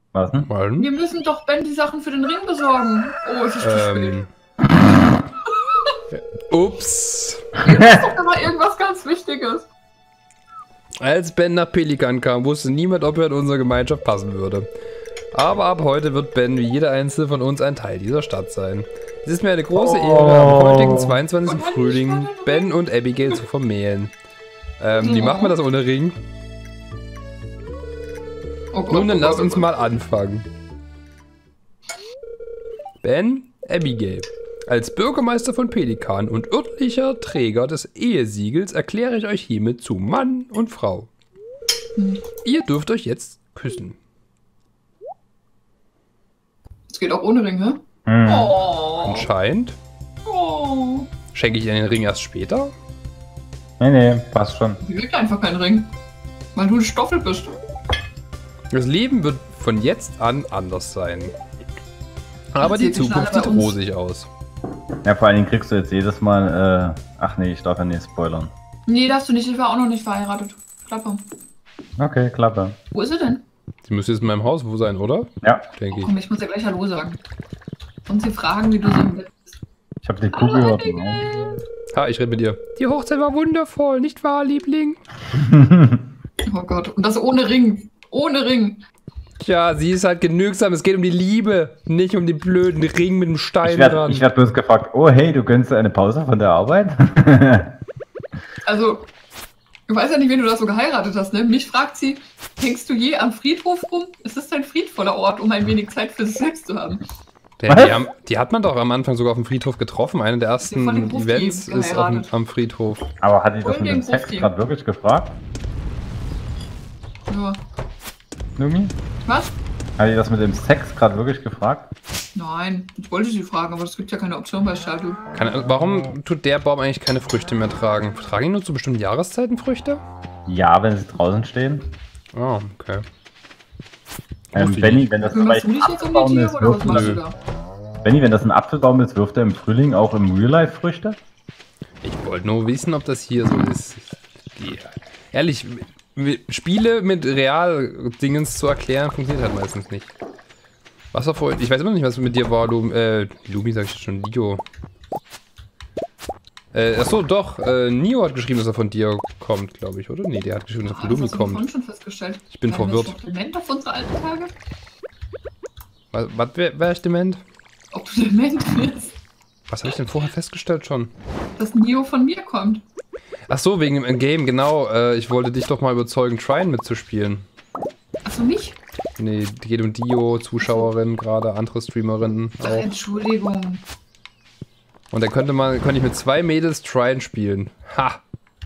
Was denn? Wir müssen doch Ben die Sachen für den Ring besorgen. Oh, es ist zu spät. Ups. Jetzt ist doch mal irgendwas ganz Wichtiges. Als Ben nach Pelikan kam, wusste niemand, ob er in unsere Gemeinschaft passen würde. Aber ab heute wird Ben wie jeder einzelne von uns ein Teil dieser Stadt sein. Es ist mir eine große Ehre, am heutigen 22. Frühling Ben und Abigail zu vermählen. Wie macht man das ohne Ring? Oh Gott, Nun, dann oh Gott, lass uns oh Gott. mal anfangen. Ben, Abigail. Als Bürgermeister von Pelikan und örtlicher Träger des Ehesiegels erkläre ich euch hiermit zu Mann und Frau. Ihr dürft euch jetzt küssen. Es geht auch ohne Ring, hä? Hm. Oh. Anscheinend. Oh. Schenke ich dir den Ring erst später? Nee, passt schon. Die will einfach keinen Ring. Weil du ein Stoffel bist. Das Leben wird von jetzt an anders sein. Aber Das die sieht schon Zukunft alle sieht bei uns. rosig aus. Ja, vor allen Dingen kriegst du jetzt jedes Mal, ach nee, ich darf ja nicht spoilern. Nee, darfst du nicht. Ich war auch noch nicht verheiratet. Klappe. Okay, Klappe. Wo ist sie denn? Sie müsste jetzt in meinem Haus sein, oder? Ja, Denke ich. Komm, ich muss ja gleich Hallo sagen. Und sie fragen, wie du so im Bett bist. ich habe die Kuh gehört. Ha, ich rede mit dir. Die Hochzeit war wundervoll, nicht wahr, Liebling? Oh Gott. Und das ohne Ring. Ohne Ring. Tja, sie ist halt genügsam. Es geht um die Liebe, nicht um den blöden Ring mit dem Stein Ich werd dran. bloß gefragt, oh hey, du gönnst dir eine Pause von der Arbeit? Also, ich weiß ja nicht, wen du da so geheiratet hast, ne? Mich fragt sie, hängst du je am Friedhof rum? Es ist ein friedvoller Ort, um ein wenig Zeit für sich selbst zu haben. Die hat man doch am Anfang sogar auf dem Friedhof getroffen. Einer der Sie von dem ersten Grufti Events ist geheiratet. am Friedhof. Aber hat die das Wollen mit wir dem den Sex Grufti? gerade wirklich gefragt? Ja. Numi? Was? Hat die das mit dem Sex gerade wirklich gefragt? Nein, ich wollte sie fragen, aber es gibt ja keine Option bei Stardew. Warum tut der Baum eigentlich keine Früchte mehr tragen? Tragen die nur zu bestimmten Jahreszeiten Früchte? Ja, wenn sie draußen stehen. Oh, okay. Benny, wenn das Kümmerst vielleicht du ein dich jetzt um die Apfelbaum Tiere ist, oder was machst du Nö. da? Benny, wenn das ein Apfelbaum ist, wirft er im Frühling auch im Real Life Früchte? Ich wollte nur wissen, ob das hier so ist. Ehrlich, Spiele mit Real-Dingens zu erklären, funktioniert halt meistens nicht. Was war vorhin? Ich weiß immer noch nicht, was mit dir war, Lumi sag ich schon, Lio. Achso, doch, Nio hat geschrieben, dass er von dir kommt, glaube ich, oder? Nee, der hat geschrieben, dass er von Das Lumi hast du vorhin kommt. schon festgestellt. Ich bin Werden wir verwirrt. jetzt noch dement auf unsere alten Tage? Was wär ich dement? Ob du dement wirst, Was habe ich denn vorher festgestellt schon? dass Nio von mir kommt. Ach so, wegen dem Game, genau. Ich wollte dich doch mal überzeugen, Trine mitzuspielen. Achso, mich? Nee, geht um Dio, Zuschauerinnen gerade, andere Streamerinnen Ach, auch. Entschuldigung. Und dann könnte ich mit 2 Mädels Trine spielen. Ha!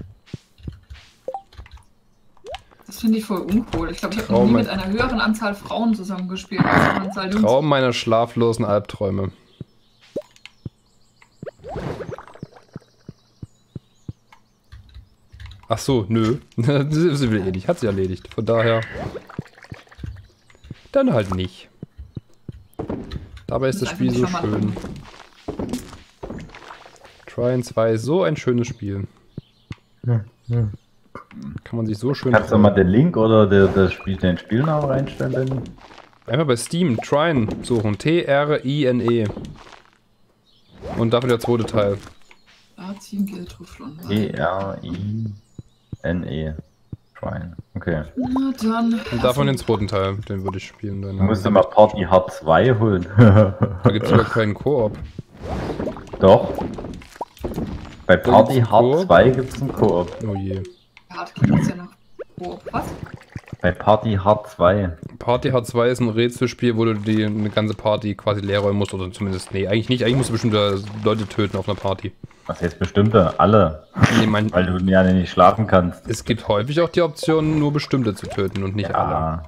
Das finde ich voll uncool. Ich glaube, ich habe noch Traum- nie mit einer höheren Anzahl Frauen zusammengespielt als einer Anzahl Jungs. Traum meiner schlaflosen Albträume. Ach so, nö. Sie will eh nicht. Hat sie erledigt. Von daher. Dann halt nicht. Dabei ist das Das ist Spiel so einfach nicht schön. Trine 2 ist so ein schönes Spiel. Kann man sich so schön Kannst du mal den Link oder den Spielnamen reinstellen, Benny? Einfach bei Steam Trine suchen. T-R-I-N-E. Und dafür der zweite Teil. Arziehen, Gildrüfflon. E-R-I-N-E. Trine. Okay. Na dann. Und davon den zweiten Teil, den würde ich spielen. Dann Du musst dir mal Party Hard 2 holen. Da gibt es sogar keinen Koop. Doch. Bei Party gibt's einen Hard Koop? 2 gibt es einen Koop. Oh je. Hart klingt ja nach. Oh, was? Bei Party Hard 2. Party Hard 2 ist ein Rätselspiel, wo du eine ganze Party quasi leer räumen musst. Oder zumindest, nee, eigentlich nicht. Eigentlich musst du bestimmte Leute töten auf einer Party. Was heißt bestimmte? Alle. Nee, Weil du ja nicht schlafen kannst. es gibt häufig auch die Option, nur bestimmte zu töten und nicht alle. Ja.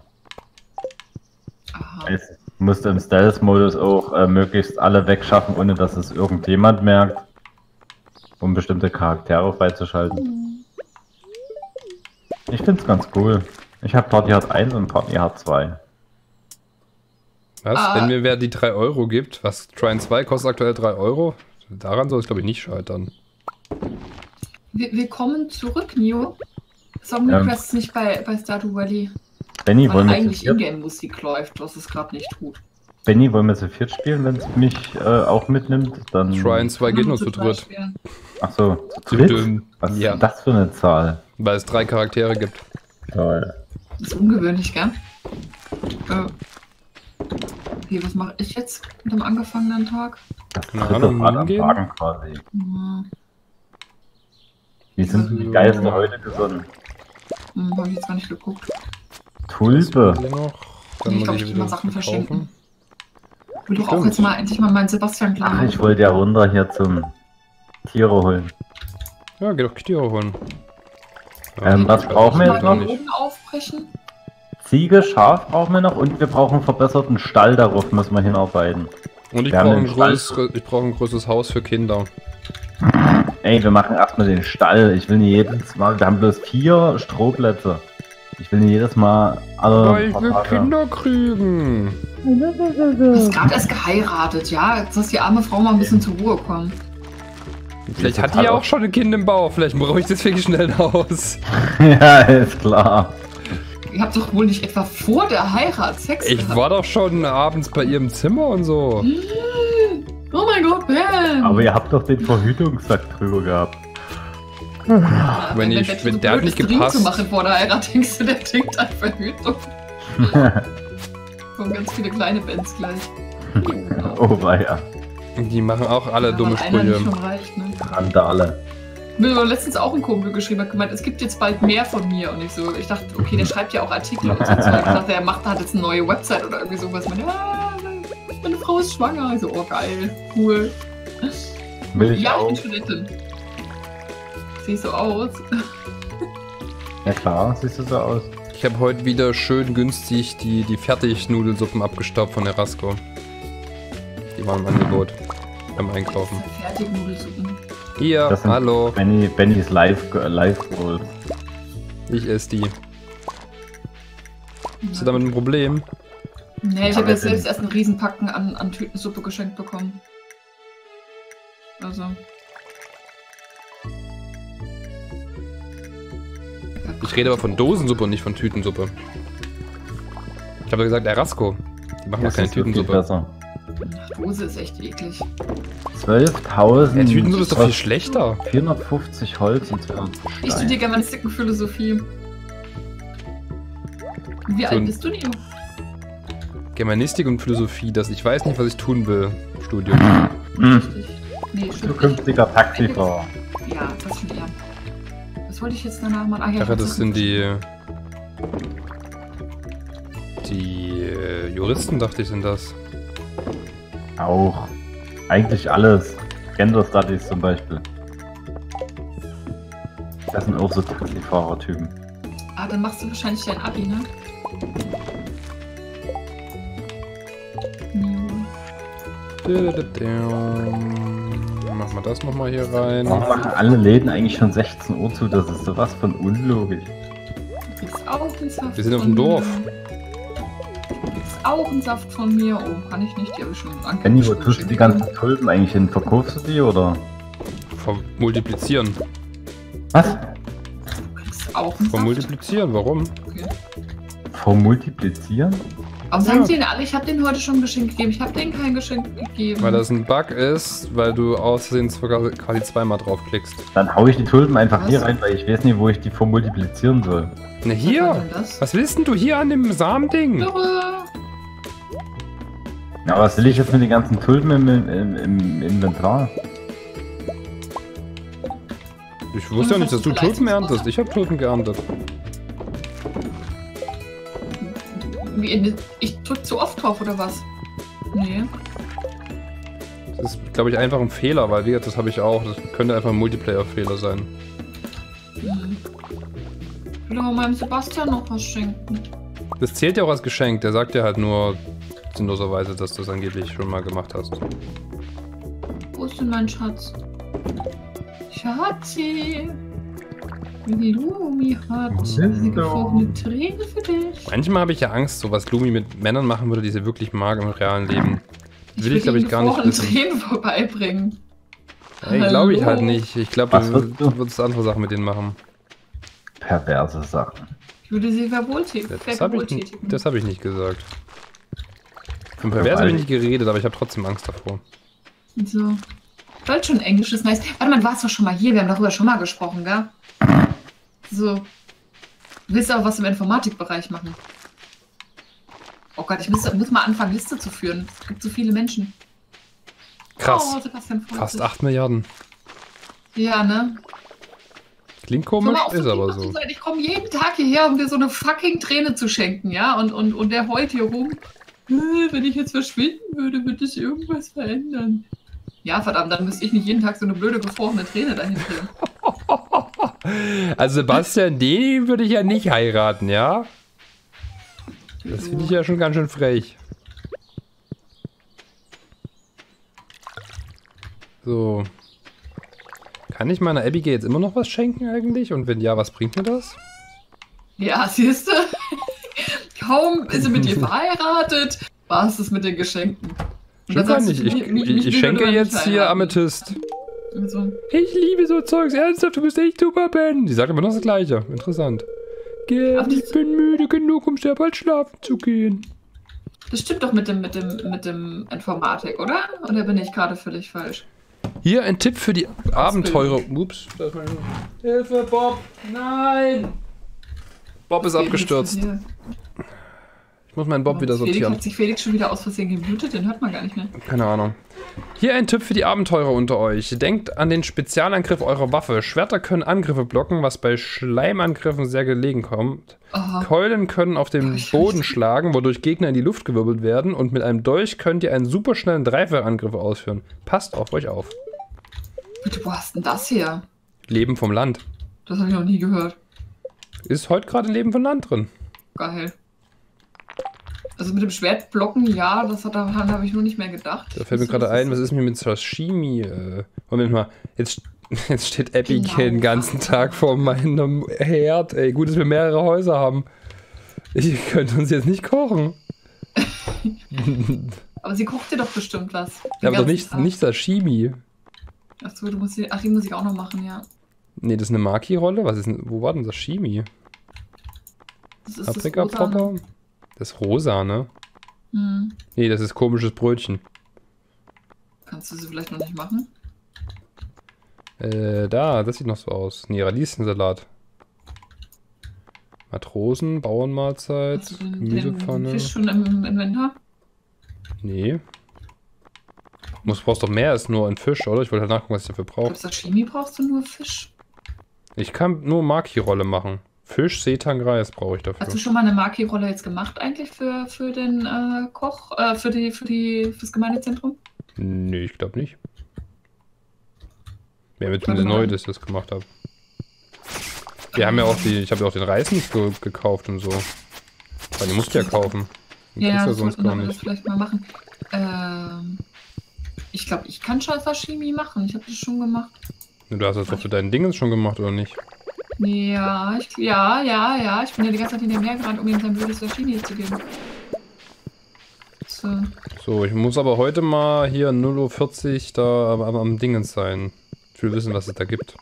Aha. Es musst im Stealth-Modus auch möglichst alle wegschaffen, ohne dass es irgendjemand merkt. Um bestimmte Charaktere freizuschalten. Ich find's ganz cool. Ich habe Party Hard 1 und Party Hard 2. Was? Ah. Wenn mir wer die 3 Euro gibt, was Trine 2 kostet aktuell 3 Euro, daran soll es glaube ich nicht scheitern. Willkommen zurück, Nio. Song Requests nicht bei Stardew Valley. Benny, Weil wollen wir zu eigentlich viert? Ingame-Musik läuft, was es gerade nicht tut. Benny, wollen wir zu viert spielen, wenn es mich auch mitnimmt? Dann. Shrine 2 geht nur zu zweit dritt. spielen. Achso, zu dritt? Düm. Was ist Ja. denn das für eine Zahl? Weil es 3 Charaktere gibt. Toll. Das ist ungewöhnlich, gell? Okay, was mache ich jetzt mit dem angefangenen Tag? Das Keine dritte Ahnung, Rad am hingehen? Wagen quasi. Wie sind denn die So. Geister heute gesonnen? Habe ich jetzt gar nicht geguckt. Tulpe. Hier noch. Nee, ich muss glaub, hier ich will wieder mal Sachen verkaufen. verschenken. Ich will doch auch Stimmt. jetzt mal endlich mal meinen Sebastian Ach, klar. ich wollte ja runter hier zum Tiere holen. Ja, geh doch Tiere holen. was brauchen wir jetzt mal noch? den Boden aufbrechen. Ziege, Schaf brauchen wir noch und wir brauchen einen verbesserten Stall, darauf müssen wir hinarbeiten. Und ich Wir haben brauche ein, den Stall. brauch ein größeres Haus für Kinder. Ey, wir machen erstmal den Stall. Ich will nicht jedes Mal, wir haben bloß 4 Strohplätze. Ich will nicht jedes Mal alle Weil ich will paar Tage- Kinder kriegen. Du hast gerade erst geheiratet, ja? Jetzt lass die arme Frau mal ein bisschen zur Ruhe kommen. Vielleicht ist hat die total ja auch schon ein Kind im Bauch. Vielleicht brauche ich deswegen schnell ein Haus. Ja, ist klar. Ihr habt doch wohl nicht etwa vor der Heirat Sex Ich gehabt? war doch schon abends bei ihrem Zimmer und so. Oh mein Gott, Ben! Aber ihr habt doch den Verhütungssack drüber gehabt. Ja, wenn der der so hat blöd nicht ist, Drink gepasst. zu machen vor der Heirat, denkst du, der trinkt an Verhütung. Kommen ganz viele kleine Bands gleich. Oh weia. Die machen auch alle Ja, dumme weil einer nicht Sprüche. schon reicht, ne? Randale. Mir war letztens auch ein Kumpel geschrieben, hat gemeint, es gibt jetzt bald mehr von mir. Und ich dachte, okay, der schreibt ja auch Artikel und so. Ich dachte, hat jetzt eine neue Website oder irgendwie sowas. Meine Frau ist schwanger. Ich so, oh geil, cool. Will ich Ja, auch. ich bin Studentin. Sieh so aus. Ja klar, siehst du so aus. Ich habe heute wieder schön günstig die Fertignudelsuppen abgestaubt von Erasco. Die waren im Angebot beim Einkaufen. Fertignudelsuppen. Hier, Das sind hallo, Bennys Live-Goals. ich esse die. Hast du damit ein Problem? Nee, ich Aber habe jetzt den- selbst erst einen Riesenpacken an Tütensuppe geschenkt bekommen. Also. Ich rede aber von Dosensuppe und nicht von Tütensuppe. Ich habe gesagt Erasco. Die machen doch Das keine ist so viel Tütensuppe. besser. Dose ist echt eklig. 12.000. Ja, Tütensuppe ist doch viel schlechter. 450 Holz und 200 Ich Stein. studiere Germanistik-Philosophie. Wie So alt ein- bist du, Neo? Germanistik und Philosophie, das ich weiß nicht, was ich tun will. Studium. Hm, Richtig. Nee, stimmt. zukünftiger Taxifahrer. Ja, das schon eher. Was wollte ich jetzt danach machen? Ach ja, Ach, das sind die Juristen, dachte ich, sind das. Auch. Eigentlich alles. Gender Studies zum Beispiel. Das sind auch so Taxifahrer-Typen. Ah, dann machst du wahrscheinlich dein Abi, ne? Machen wir das nochmal hier rein. Warum machen alle Läden eigentlich schon 16 Uhr zu? Das ist sowas von unlogisch. Du kriegst auch einen Saft. Wir sind auf von dem Dorf. mir. Du kriegst auch einen Saft von mir. Oh, kann ich nicht, die habe ich schon angekündigt. Benni, wo tust du die ganzen Tulpen eigentlich hin? Verkaufst du die oder? Multiplizieren. Was? Du kriegst auch einen Saft. Multiplizieren, warum? Okay. Vermultiplizieren? Warum sagen sie denn alle, ich habe denen heute schon ein Geschenk gegeben? Ich habe denen kein Geschenk gegeben. Weil das ein Bug ist, weil du aus Versehen quasi zweimal draufklickst. Dann hau ich die Tulpen einfach Was? hier rein, weil ich weiß nicht, wo ich die vermultiplizieren soll. Na Was war hier! denn das? Was willst denn du hier an dem Samending? Irre. Ja, was will ich jetzt mit den ganzen Tulpen im Inventar? Ich wusste ja nicht, dass du Tulpen erntest. Ich habe Tulpen geerntet. Ich drück zu oft drauf, oder was? Nee. Das ist, glaube ich, einfach ein Fehler, weil, wie gesagt, das habe ich auch. Das könnte einfach ein Multiplayer-Fehler sein. Ich will aber meinem Sebastian noch was schenken. Das zählt ja auch als Geschenk. Der sagt ja halt nur sinnloserweise, dass du das angeblich schon mal gemacht hast. Wo ist denn mein Schatz? Schatzi! Die Lumi hat Wo bist eine du? gefrorene Träne für dich. Manchmal habe ich ja Angst, so was Lumi mit Männern machen würde, die sie wirklich mag im realen Leben. Will ich, glaube ich, gar nicht gefrorene wissen. Tränen vorbeibringen. Ey, glaube ich Hallo? halt nicht. Ich glaube, Was du willst du? würdest andere Sachen mit denen machen. Perverse Sachen. Ich Würde sie verwohltätigen. Das hab ich nicht gesagt. Von pervers habe ich nicht geredet, aber ich habe trotzdem Angst davor. So. Deutsch und Englisch ist nice. Warte mal, du warst doch schon mal hier, wir haben darüber schon mal gesprochen, gell? So. Du willst auch was im Informatikbereich machen. Oh Gott, ich muss mal anfangen, Liste zu führen. Es gibt so viele Menschen. Krass. Oh, Sebastian freut Fast sich. 8 Milliarden. Ja, ne? Klingt komisch, Auf, ist aber so. Ich komme jeden Tag hierher, um dir so eine fucking Träne zu schenken, ja? Und der heult hier rum. Wenn ich jetzt verschwinden würde, würde sich irgendwas verändern. Ja, verdammt, dann müsste ich nicht jeden Tag so eine blöde, gefrorene Träne dahin bringen. Also Sebastian, den würde ich ja nicht heiraten, ja? Das finde ich ja schon ganz schön frech. So. Kann ich meiner Abigail jetzt immer noch was schenken eigentlich? Und wenn ja, was bringt mir das? Ja, siehst du? Kaum ist sie mit dir verheiratet, war es das mit den Geschenken. Stimmt gar nicht. Ich schenke jetzt hier Amethyst. So. Ich liebe so Zeugs. Ernsthaft, du bist echt super, Ben. Die sagt aber noch das Gleiche. Interessant. Gern, ich bin müde genug, um sehr bald schlafen zu gehen. Das stimmt doch mit dem Informatik, oder? Oder bin ich gerade völlig falsch? Hier ein Tipp für die Abenteurer. Ups, da ist mein... Hilfe, Bob! Nein! Bob ist abgestürzt. Ich muss meinen Bob wieder sortieren. Hat sich Felix schon wieder aus Versehen geblutet? Den hört man gar nicht mehr. Keine Ahnung. Hier ein Tipp für die Abenteurer unter euch. Denkt an den Spezialangriff eurer Waffe. Schwerter können Angriffe blocken, was bei Schleimangriffen sehr gelegen kommt. Aha. Keulen können auf den Boden schlagen, wodurch Gegner in die Luft gewirbelt werden. Und mit einem Dolch könnt ihr einen superschnellen Dreifachangriff ausführen. Passt auf euch auf. Bitte, wo hast denn das her? Leben vom Land. Das habe ich noch nie gehört. Ist heute gerade Leben vom Land drin. Geil. Also mit dem Schwertblocken, ja, daran habe ich nur nicht mehr gedacht. Da fällt mir gerade ein, was ist mir mit Sashimi? Moment mal, jetzt steht Abigail den ganzen Tag vor meinem Herd. Ey, gut, dass wir mehrere Häuser haben. Ich könnte uns jetzt nicht kochen. Aber sie kocht dir doch bestimmt was. Ja, aber doch nicht Sashimi. Achso, die muss ich auch noch machen, ja. Nee, das ist eine Maki-Rolle. Was ist denn, wo war denn Sashimi? Das ist Paprika-Popper? Das ist rosa, ne? Hm. Nee, das ist komisches Brötchen. Kannst du sie vielleicht noch nicht machen? Das sieht noch so aus. Nee, Radieschensalat. Matrosen, Bauernmahlzeit, Hast du Gemüsepfanne. Den Fisch schon im Inventar? Nee. Du brauchst doch mehr als nur einen Fisch, oder? Ich wollte halt nachgucken, was ich dafür brauche. Für Sashimi brauchst du nur Fisch. Ich kann nur Maki-Rolle machen. Fisch, Seetang, Reis brauche ich dafür. Hast du schon mal eine Maki-Rolle jetzt gemacht eigentlich für den Koch, fürs Gemeindezentrum? Nee, ich glaube nicht. Wäre mir zumindest neu, dass ich das gemacht habe. Wir haben ja auch ich habe ja auch den Reis nicht gekauft und so. Weil die musst du ja kaufen. Den kriegst du ja sonst gar das nicht. vielleicht mal machen. Ich glaube, ich kann schon Sashimi machen. Ich habe das schon gemacht. Du hast das doch für deinen Dingens schon gemacht, oder nicht? Ja, ich bin ja die ganze Zeit hinter mir gerannt, um ihm sein blödes Sashimi zu geben. So, ich muss aber heute mal hier 0:40 Uhr da am Dingens sein. Ich will wissen, was es da gibt.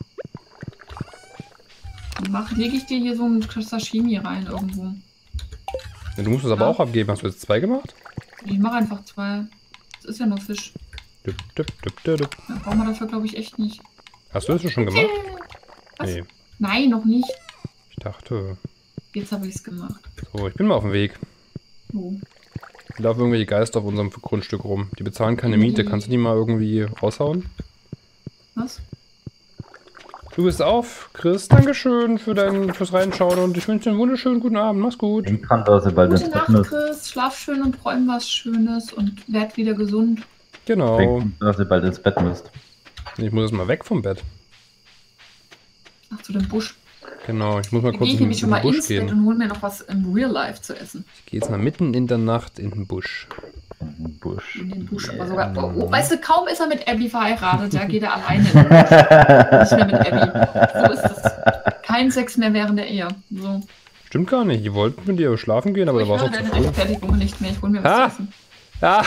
Lege ich dir hier so ein Sashimi rein irgendwo. Ja, du musst es aber auch abgeben. Hast du jetzt 2 gemacht? Ich mache einfach 2. Das ist ja nur Fisch. Dann brauchen wir dafür, glaube ich, echt nicht. Hast du das schon gemacht? Was? Nee. Nein, noch nicht. Ich dachte. Jetzt habe ich es gemacht. So, ich bin mal auf dem Weg. Oh. Da laufen irgendwelche Geister auf unserem Grundstück rum. Die bezahlen keine Miete. Kannst du die mal irgendwie raushauen? Was? Du bist auf, Chris. Dankeschön fürs Reinschauen und ich wünsche dir einen wunderschönen guten Abend. Mach's gut. Ich kann das bald Gute ins Nacht, Bett müssen. Chris. Schlaf schön und träum was Schönes und werd wieder gesund. Genau. Denken, dass ihr bald ins Bett müsst. Ich muss jetzt mal weg vom Bett. Ach, zu dem Busch. Genau, ich muss mal Da kurz gehe ich in nämlich schon den mal Busch ins Bett gehen. und hol mir noch was im Real Life zu essen. Ich gehe jetzt mal mitten in der Nacht in den Busch. Busch. In den Busch, aber sogar. Oh, weißt du, kaum ist er mit Abby verheiratet, da geht er alleine in den Busch. Nicht mehr mit Abby. So ist das. Kein Sex mehr während der Ehe. So. Stimmt gar nicht. Ihr wollt mit dir schlafen gehen, aber da Ich war es höre auch zu deine früh. Rechtfertigung nicht mehr. Ich hol mir was Ah. zu essen. Ah,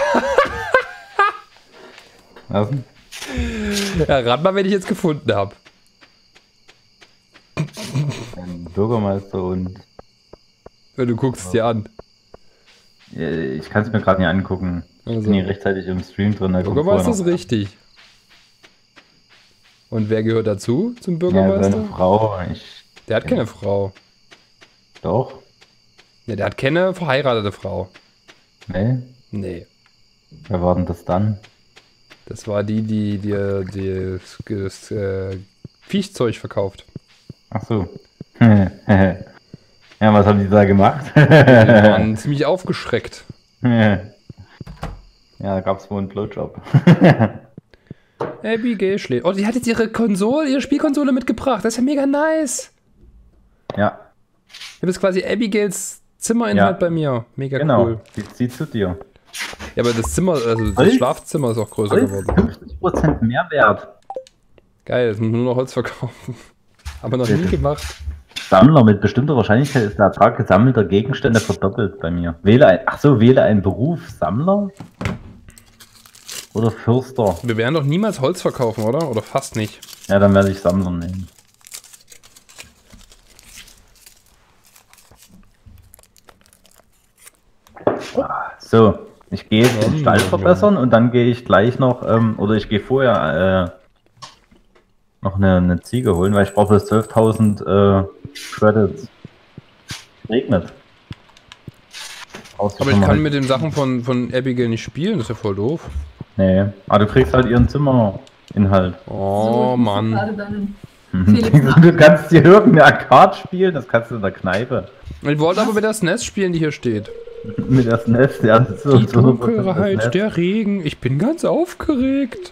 Was? ja, rat mal, wen ich jetzt gefunden habe. Ein Bürgermeister und Du guckst es dir an. Ich kann es mir gerade nicht angucken. Ich Also. bin hier rechtzeitig im Stream drin. Bürgermeister ist richtig. Und wer gehört dazu zum Ja, Bürgermeister? seine Frau. Der hat keine Frau. Doch? Ne, der hat keine verheiratete Frau. Nee? Nee. Wer war denn das dann? Das war die das Viechzeug verkauft. Ach so. Ja, was haben die da gemacht? Die waren ziemlich aufgeschreckt. Ja, da gab es wohl einen Blowjob. Abigail schläft. Oh, die hat jetzt ihre Spielkonsole mitgebracht. Das ist ja mega nice. Ja, Ich habe jetzt quasi Abigails Zimmerinhalt bei mir. Mega genau. cool. Die zieht zu dir. Ja, aber das Zimmer, also das Holz? Schlafzimmer ist auch größer geworden. 50% Mehrwert. Geil, jetzt muss man nur noch Holz verkaufen. Aber noch nie gemacht. Sammler, mit bestimmter Wahrscheinlichkeit ist der Ertrag gesammelter Gegenstände verdoppelt bei mir. Wähle einen Beruf. Sammler? Oder Fürster? Wir werden doch niemals Holz verkaufen, oder? Oder fast nicht. Ja, dann werde ich Sammler nehmen. So, ich gehe jetzt den Stall verbessern und dann gehe ich gleich noch, oder ich gehe vorher noch eine Ziege holen, weil ich brauche bis 12.000 Credits. Regnet. Aber ich kann mit den Sachen von Abigail nicht spielen, das ist ja voll doof. Nee, aber du kriegst halt ihren Zimmerinhalt. Oh Mann. Du kannst dir irgendeine Arcade spielen, das kannst du in der Kneipe. Ich wollte aber mit der SNES spielen, die hier steht. Mit der SNES, ja. Das ist so, Die Dunkelheit, der Regen, ich bin ganz aufgeregt.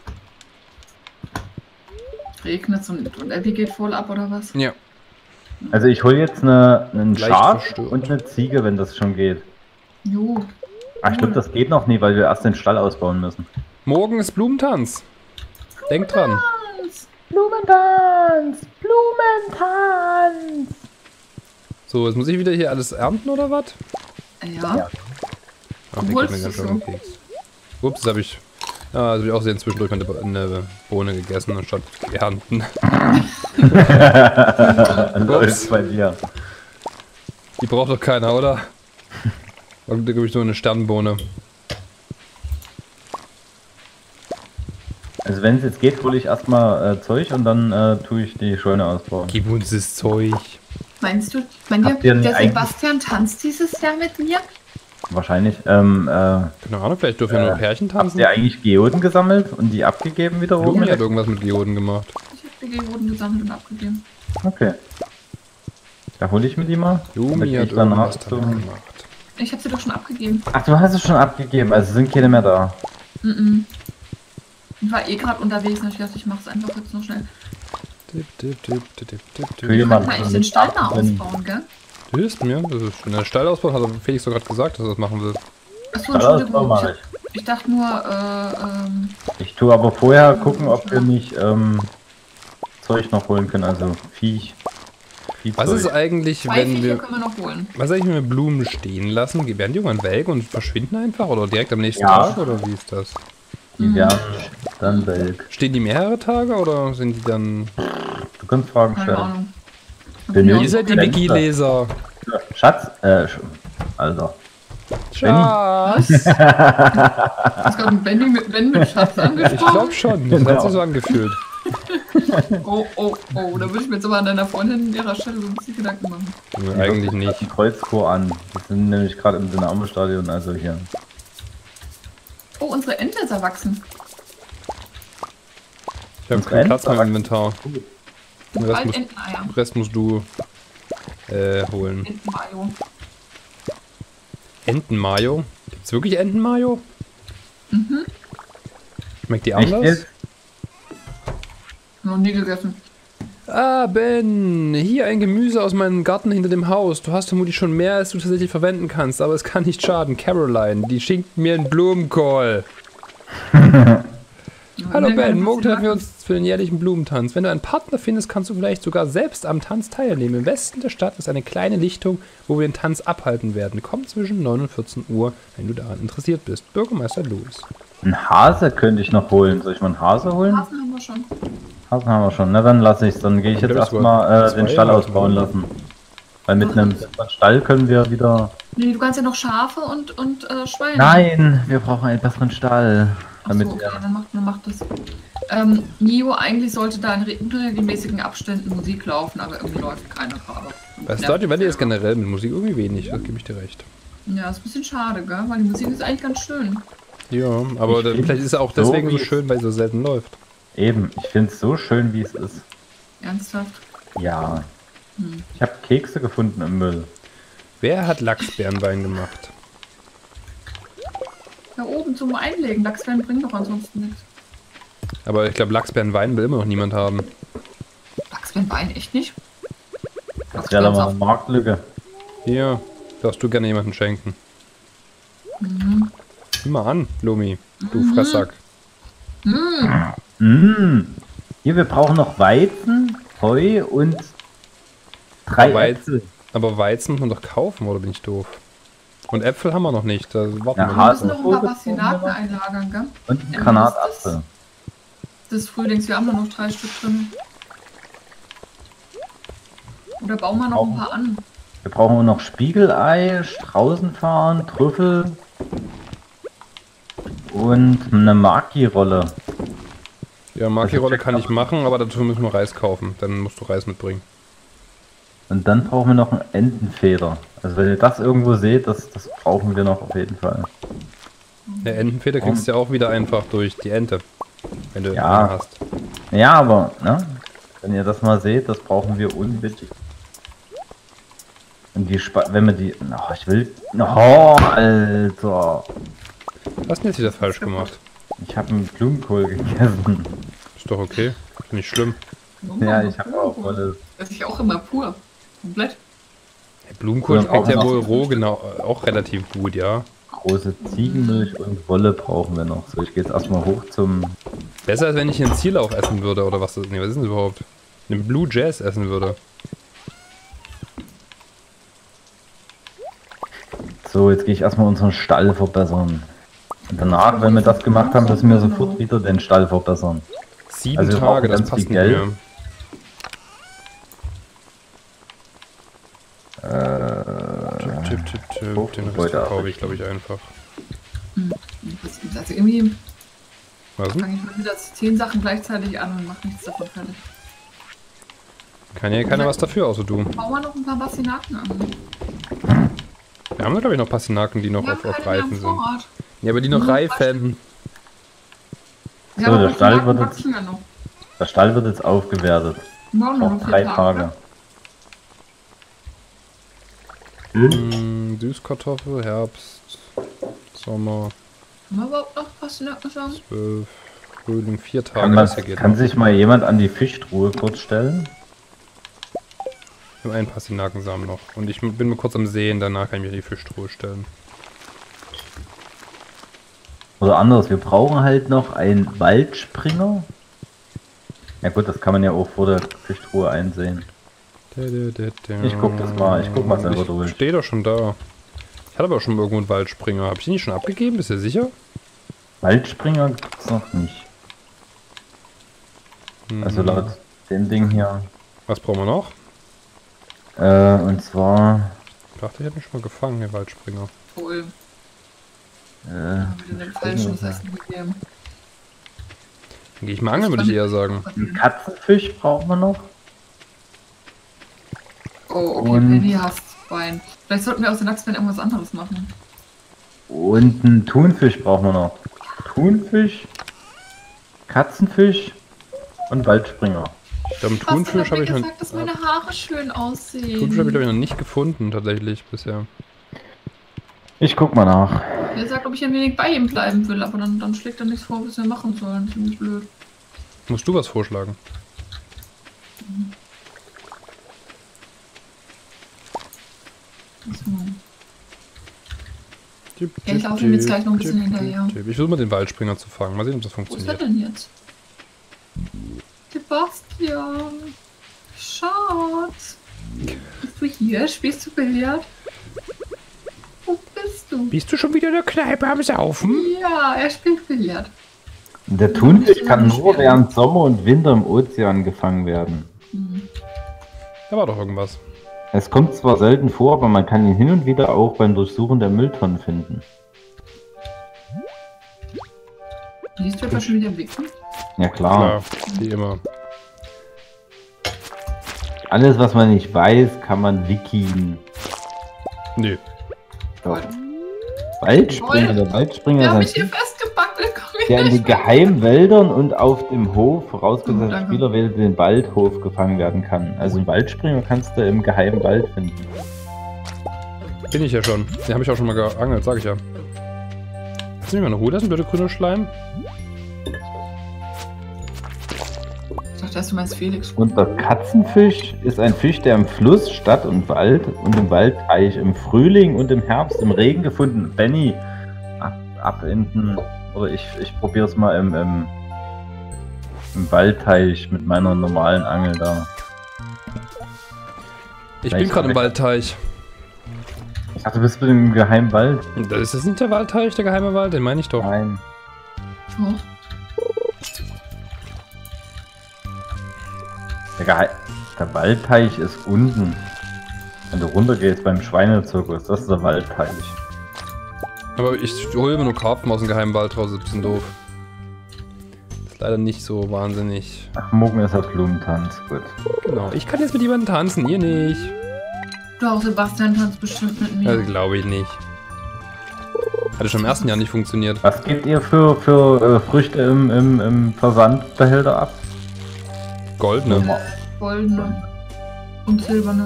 Regnet und Abby geht voll ab, oder was? Ja. Also ich hole jetzt einen Leicht Schaf verstört. und eine Ziege, wenn das schon geht. Jo. Ach stimmt, das geht noch nie, weil wir erst den Stall ausbauen müssen. Morgen ist Blumentanz. Denk dran. Blumentanz! Blumentanz! So, jetzt muss ich wieder hier alles ernten, oder was? Ja. Ach, Du ich holst hab mir ganz es schön so. Keks. Ups, das habe ich. Ja, das habe ich auch sehen zwischendurch eine Bohne gegessen, anstatt ernten. Läuft bei dir. Die braucht doch keiner, oder? Da glaube ich nur eine Sternbohne. Also wenn es jetzt geht, hole ich erstmal Zeug und dann tue ich die Scheune ausbauen. Gib uns das Zeug. Meinst du, Habt ihr nicht der eigentlich- Sebastian tanzt dieses Jahr mit mir? Wahrscheinlich. Keine Ahnung, vielleicht dürfen ja nur Pärchen Habt tanzen. ihr eigentlich Geoden gesammelt und die abgegeben wiederum? Lumi hat irgendwas mit Geoden gemacht. Ich habe die Geoden gesammelt und abgegeben. Okay. Da hole ich mir die mal. Dann Lumi gehe hat ich danach irgendwas damit zum... gemacht. Ich habe sie doch schon abgegeben. Ach, du hast es schon abgegeben, also sind keine mehr da. Ich war eh gerade unterwegs und ich dachte, ich mache es einfach jetzt noch schnell. Für jemanden. Kann ich den Stall mal ausbauen, gell? Du hilfst mir, das ist schon ein Stellausbau, hat aber Felix doch gerade gesagt, dass er das machen will. Achso, Stallausbau Entschuldigung. mache ich. Ich dachte nur, Ich tue aber vorher gucken, ob wir nicht Zeug noch holen können, also Viech. Was ist eigentlich, zwei wenn Viecher wir. können wir noch holen. Was eigentlich, wenn wir Blumen stehen lassen? Werden die irgendwann welk und verschwinden einfach? Oder direkt am nächsten Ja. Tag? Oder wie ist das? Die werden dann welk. Stehen die mehrere Tage oder sind die dann. Du kannst Fragen Keine stellen. Ahnung. Bin Ja, Ihr seid die Fenster. Wiki-Leser. Schatz, Alter. Schatz! Hast du gerade einen Ben mit Schatz Ich angesprochen? glaube schon, das hat sich so angefühlt. Oh, da würde ich mir jetzt aber an deiner Freundin in ihrer Stelle so ein bisschen Gedanken machen. Ja, eigentlich nicht. Die Kreuzchor an. Die sind nämlich gerade im Dynamo-Stadion, also hier. Oh, unsere Ente ist erwachsen. Ich habe keinen Platz mehr im Inventar. Den Rest, Bald Enteneier. Rest musst du holen. Entenmayo. Entenmayo? Gibt's wirklich Entenmayo? Schmeckt die Echt anders? jetzt? Noch nie gegessen. Ah, Ben, hier ein Gemüse aus meinem Garten hinter dem Haus. Du hast vermutlich schon mehr, als du tatsächlich verwenden kannst, aber es kann nicht schaden. Caroline, die schinkt mir einen Blumenkohl. Hallo Ben, morgen treffen wir uns für den jährlichen Blumentanz. Wenn du einen Partner findest, kannst du vielleicht sogar selbst am Tanz teilnehmen. Im Westen der Stadt ist eine kleine Lichtung, wo wir den Tanz abhalten werden. Komm zwischen 9 und 14 Uhr, wenn du daran interessiert bist. Bürgermeister Louis. Ein Hase könnte ich noch holen. Soll ich mal einen Hase holen? Hasen haben wir schon. Hasen haben wir schon. Na dann lasse ich's. Dann gehe ich jetzt Ja, das erstmal war den zwei Stall Hasen. ausbauen lassen. Weil mit einem besseren Stall können wir wieder... Nee, du kannst ja noch Schafe und Schweine. Nein, wir brauchen einen besseren Stall. Damit Achso, okay, wir... dann macht das. Nio, eigentlich sollte da in unregelmäßigen Abständen Musik laufen, aber irgendwie läuft keine gerade. Bei Stardew Valley ist generell mit Musik irgendwie wenig, das gebe ich dir recht. Ja, ist ein bisschen schade, gell? Weil die Musik ist eigentlich ganz schön. Ja, aber vielleicht ist er auch deswegen so wie schön, weil es so selten läuft. Eben, ich finde es so schön, wie es ist. Ernsthaft? Ja. Ich habe Kekse gefunden im Müll. Wer hat Lachsbeerenwein gemacht? Da oben zum Einlegen. Lachsbeeren bringen doch ansonsten nichts. Aber ich glaube, Lachsbeerenwein will immer noch niemand haben. Lachsbeerenwein echt nicht? Das wäre doch mal eine Marktlücke. Hier, darfst du gerne jemanden schenken. Sieh mal an, Lumi, du Fressack. Hier, wir brauchen noch Weizen, Heu und 3 Äpfel. Aber Weizen muss man doch kaufen, oder bin ich doof? Und Äpfel haben wir noch nicht, da warten Ja, wir Wir noch. müssen noch ein paar Pastinaken einlagern, gell? Und einen Granatapfel. Des Frühlings, wir haben da noch 3 Stück drin. Oder bauen wir noch ein paar an? Wir brauchen auch noch Spiegelei, Straußenfarn, Trüffel und eine Maki-Rolle. Ja, Maki-Rolle kann ich machen, aber dazu müssen wir Reis kaufen. Dann musst du Reis mitbringen. Und dann brauchen wir noch eine Entenfeder. Also wenn ihr das irgendwo seht, das brauchen wir noch auf jeden Fall. Der Entenfeder kriegst du ja auch wieder einfach durch die Ente. Wenn du Ja. eine hast. Ja, aber, ne? Wenn ihr das mal seht, das brauchen wir unbedingt. Und die wenn wir die... Oh, ich will... Oh, Alter! Was hast du jetzt wieder falsch gemacht? Ich habe einen Blumenkohl gegessen. Ist doch okay. Ist nicht schlimm. Ja, ich habe auch volles... Das ist ja auch immer pur. Komplett. Der Blumenkohl Ja, schmeckt ja auch wohl noch. roh genau auch relativ gut, ja. Große Ziegenmilch und Wolle brauchen wir noch. So, ich gehe jetzt erstmal hoch zum... Besser als wenn ich einen Zierlauch essen würde oder was. Nee, was ist denn das überhaupt? Einen Blue Jazz essen würde. So, jetzt gehe ich erstmal unseren Stall verbessern. Und danach, wenn wir das gemacht haben, müssen wir sofort wieder den Stall verbessern. 7 Also wir Tage, brauchen das ganz passt viel nicht Geld. mehr. Den Rest verkaufe ich, glaube ich, einfach. Also irgendwie Was? fange ich mal wieder 10 Sachen gleichzeitig an und mache nichts davon fertig. Kann ja keiner was dafür, außer du. Bauen wir noch ein paar Pastinaken an. Wir haben, glaube ich, noch Pastinaken, die noch Wir auf haben keine mehr im Reifen sind. Vorrat. Ja, aber die noch reifen. Ja, So, aber der Stall Pastinaken wird wachsen ja noch. Der Stall wird jetzt aufgewertet. Wir brauchen nur Auf noch 3 4 Tage. Süßkartoffel, Herbst, Sommer, Haben wir überhaupt noch Pastinaken schon? 12, Frühling, 4 Tage. Das hier geht Kann noch. sich mal jemand an die Fischtruhe kurz stellen? Wir haben einen Pastinakensamen noch. Und ich bin mal kurz am Sehen, danach kann ich mir die Fischtruhe stellen. Oder anders, wir brauchen halt noch einen Waldspringer. Ja gut, das kann man ja auch vor der Fischtruhe einsehen. Ich guck das mal, ich guck mal selber durch. Steht doch schon da. Ich hatte aber schon irgendwo einen Waldspringer. Habe ich den nicht schon abgegeben? Bist du sicher? Waldspringer gibt's noch nicht. Also laut dem Ding hier. Was brauchen wir noch? Und zwar... Ich dachte, ich hätte mich schon mal gefangen, der Waldspringer. Cool. Haben wir den falschen Essen gegeben. Dann gehe ich mal angeln, würde ich eher sagen. einen Katzenfisch brauchen wir noch. Oh, okay, Und- Penny hasst Wein. Vielleicht sollten wir aus den Lachsbeeren irgendwas anderes machen. Und einen Thunfisch brauchen wir noch. Thunfisch, Katzenfisch und Waldspringer. Ich glaube, einen Thunfisch habe ich noch. gesagt, dass meine Haare schön aussehen. Thunfisch habe ich, glaube ich, noch nicht gefunden, tatsächlich, bisher. Ich guck mal nach. Er sagt, ob ich ein wenig bei ihm bleiben will, aber dann schlägt er nichts vor, was wir machen sollen. Ziemlich blöd. Musst du was vorschlagen? So. Ja, ich laufe ihm jetzt gleich noch ein bisschen hinterher. Ich versuche mal den Waldspringer zu fangen. Mal sehen, ob das Wo ist er funktioniert. denn jetzt? Sebastian! Schatz! Bist du hier? Spielst du Billard? Wo bist du? Bist du schon wieder in der Kneipe am Saufen? Ja, er spielt Billard. Der Thunfisch kann nur während Sommer und Winter im Ozean gefangen werden. Da war doch irgendwas. Es kommt zwar selten vor, aber man kann ihn hin und wieder auch beim Durchsuchen der Mülltonnen finden. Liest du etwa schon wieder Wichsen? Ja klar. Klar, wie immer. Alles, was man nicht weiß, kann man wikien. Nö. Doch. Waldspringer, der Waldspringer Wir haben ist mich hier ein Typ, festgepackt, dann komm ich der in nicht den geheimen Wäldern und auf dem Hof, vorausgesetzt Oh, der danke. Spieler wählt, den Waldhof gefangen werden kann. Also einen Waldspringer kannst du im geheimen Wald finden. Bin ich ja schon. Den habe ich auch schon mal geangelt, sag ich ja. Kannst du mich mal in Ruhe lassen, bitte, grüner Schleim? Ich dachte, dass du meinst Felix. Und der Katzenfisch ist ein Fisch, der im Fluss, Stadt und Wald und im Waldteich im Frühling und im Herbst im Regen gefunden. Benny, abenden. Oder ich probiere es mal im Waldteich mit meiner normalen Angel da. Ich Welcher bin gerade im Weg? Waldteich. Ach, du bist im geheimen Wald? Das ist das nicht der Waldteich, der geheime Wald? Den meine ich doch. Nein. Oh. Der Waldteich ist unten. Wenn du runtergehst beim Schweinezirkus, das ist der Waldteich. Aber ich hole mir nur Karpfen aus dem geheimen Wald raus, das ist ein bisschen doof. Das ist leider nicht so wahnsinnig. Ach, morgen ist der Blumentanz, gut. Genau. Ich kann jetzt mit jemandem tanzen, ihr nicht. Du auch, Sebastian tanzt bestimmt mit mir. Also glaube ich nicht. Hatte schon im ersten Jahr nicht funktioniert. Was gebt ihr für Früchte im Versandbehälter ab? Goldene. Goldene und silberne.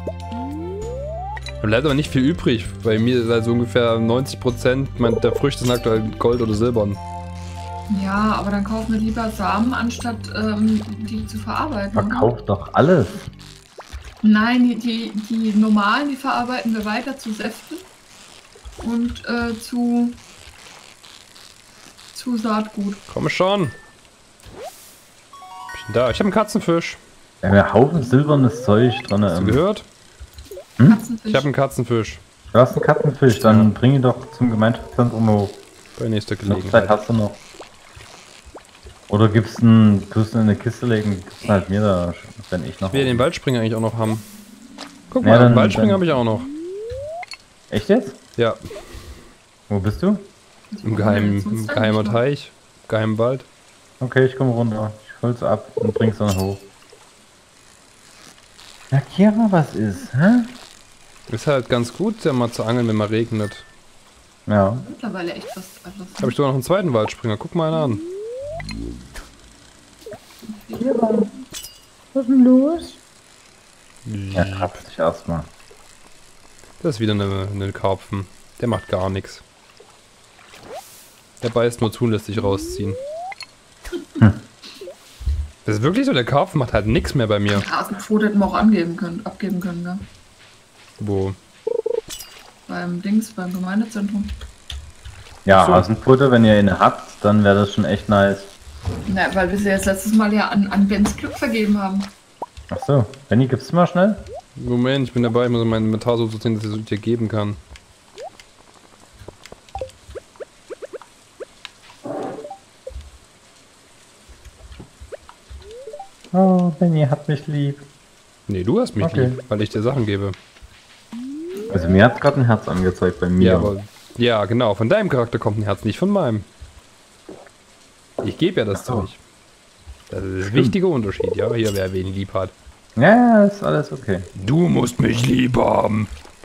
Und leider aber nicht viel übrig. Bei mir ist also ungefähr 90% der Früchte sind aktuell Gold oder silbern. Ja, aber dann kaufen wir lieber Samen, anstatt die zu verarbeiten. oder? Verkauft doch alles. Nein, die normalen, die verarbeiten wir weiter zu Säften und zu Saatgut. Komm schon. Was ist denn da? Ich habe einen Katzenfisch. Wir haben ja Haufen silbernes Zeug drin. Hast du gehört? Katzenfisch. Ich habe einen Katzenfisch. Du hast einen Katzenfisch, dann bring ihn doch zum Gemeinschaftszentrum hoch. Bei nächster Noch Zeit Gelegenheit. hast du noch. Oder tust du in eine Kiste legen, gibst ihn halt mir da, wenn ich noch. Wir den Waldspringer eigentlich auch noch haben. Guck Ja, mal, dann- einen Waldspringer dann- habe ich auch noch. Echt jetzt? Ja, Wo bist du? im geheimer Teich, geheimen Wald. Okay, ich komme runter. Ich hol's ab und bring's dann hoch. Na, Kira, was ist, hä? Ist halt ganz gut, ja mal zu angeln, wenn mal regnet. Ja. Mittlerweile echt fast alles. Habe ich sogar noch einen zweiten Waldspringer. Guck mal einen an. Was ist denn los? Ja, kratzt dich erstmal. Das ist wieder eine Karpfen. Der macht gar nichts. Der beißt nur zu und lässt sich rausziehen. Das ist wirklich so, der Karpfen macht halt nichts mehr bei mir. Hasenpfote hätten wir auch abgeben können, gell? Wo? Beim Gemeindezentrum. Ja, Ach so. Hasenfutter, wenn ihr eine habt, dann wäre das schon echt nice. Na, weil wir sie jetzt letztes Mal ja an Bens Glück vergeben haben. Ach so, Benny, gibst du mal schnell? Moment, ich bin dabei, ich muss mein Inventar so sortieren, dass ich es dir geben kann. Oh, Benny hat mich lieb. Nee, du hast mich Okay. lieb, weil ich dir Sachen gebe. Also mir hat gerade ein Herz angezeigt bei mir. Ja, aber, ja, genau, von deinem Charakter kommt ein Herz, nicht von meinem. Ich gebe ja das Ach so. Zeug. Das ist ein wichtiger Unterschied, ja, hier wer wen lieb hat. Ja, ist alles okay. Du musst mich lieb haben.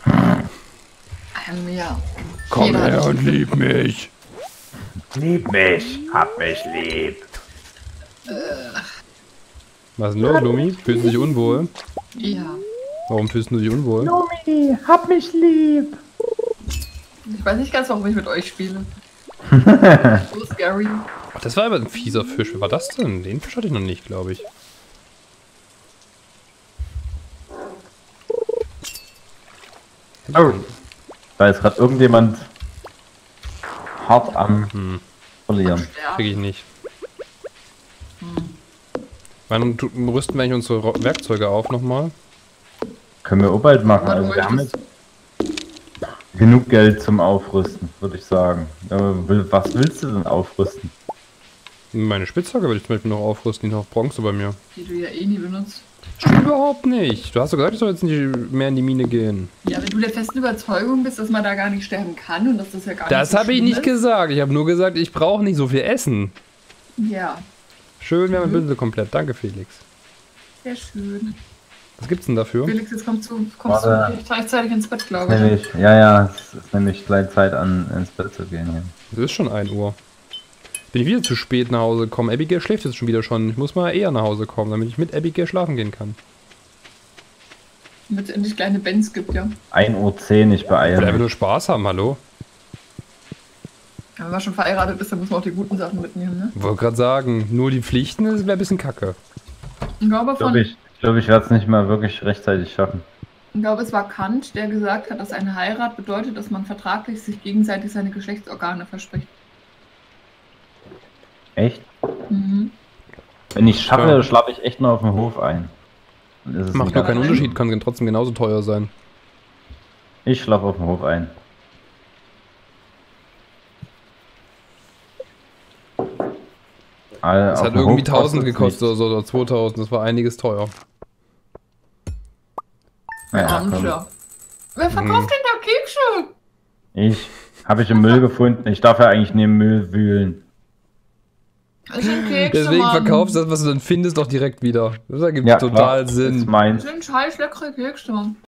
Ja. Komm Jeder her hat- und lieb mich. Lieb mich, hab mich lieb. Was ist denn los, Lumi? Fühlst du dich unwohl? Ja. Warum fühlst du dich unwohl? Lumi, hab mich lieb. Ich weiß nicht ganz, warum ich mit euch spiele. So scary. Ach, das war aber ein fieser Fisch. Wer war das denn? Den Fisch hatte ich noch nicht, glaube ich. Oh. Da ist gerade irgendjemand hart am Verlieren. Ja. Krieg ich nicht. Wann rüsten wir eigentlich unsere Werkzeuge auf nochmal? Können wir auch bald machen. Ja, du Also wir haben möchtest. jetzt genug Geld zum Aufrüsten, würde ich sagen. Aber was willst du denn aufrüsten? Meine Spitzhacke will ich zum Beispiel noch aufrüsten, die noch Bronze bei mir. Die du ja eh nie benutzt. Stimmt überhaupt nicht. Du hast doch gesagt, ich soll jetzt nicht mehr in die Mine gehen. Ja, wenn du der festen Überzeugung bist, dass man da gar nicht sterben kann und dass das ja gar Das nicht so habe ich schlimm nicht ist. gesagt. Ich habe nur gesagt, ich brauche nicht so viel Essen. Ja, Schön, wir haben ein Bündel komplett. Danke, Felix. sehr schön. Was gibt's denn dafür? Felix, jetzt kommst du Warte. gleichzeitig ins Bett, glaube ich. Nämlich, ja, es ist nämlich gleich Zeit an ins Bett zu gehen hier. Es ist schon 1 Uhr. Bin ich wieder zu spät nach Hause gekommen. Abigail schläft jetzt schon wieder schon. Ich muss mal eher nach Hause kommen, damit ich mit Abigail schlafen gehen kann. Damit es endlich kleine Bands gibt, ja. 1:10 Uhr, ich Ich will einfach beeile mich. nur Spaß haben, hallo? Ja, wenn man schon verheiratet ist, dann muss man auch die guten Sachen mitnehmen, ne? Wollte gerade sagen, nur die Pflichten, das wäre ein bisschen kacke. Ich glaube, Ich glaube, ich werde es nicht mal wirklich rechtzeitig schaffen. ich glaube, es war Kant, der gesagt hat, dass eine Heirat bedeutet, dass man vertraglich sich gegenseitig seine Geschlechtsorgane verspricht. Echt? Mhm. Wenn ich schaffe, Ja. schlafe ich echt nur auf dem Hof ein. Dann ist es Macht nicht nur ganz keinen Nein. Unterschied, kann trotzdem genauso teuer sein. Ich schlafe auf dem Hof ein. Das hat irgendwie 1000 gekostet oder so, oder 2000, das war einiges teuer. Ja, Und komm. ja. Wer verkauft denn da Kekse? Ich habe ich im Müll gefunden. Ich darf ja eigentlich neben Müll wühlen. Das sind Kekse, Deswegen Mann. verkaufst du das, was du dann findest, doch direkt wieder. Das ergibt Ja, total klar, Sinn. ist meins. Das sind scheiß leckere Kekse.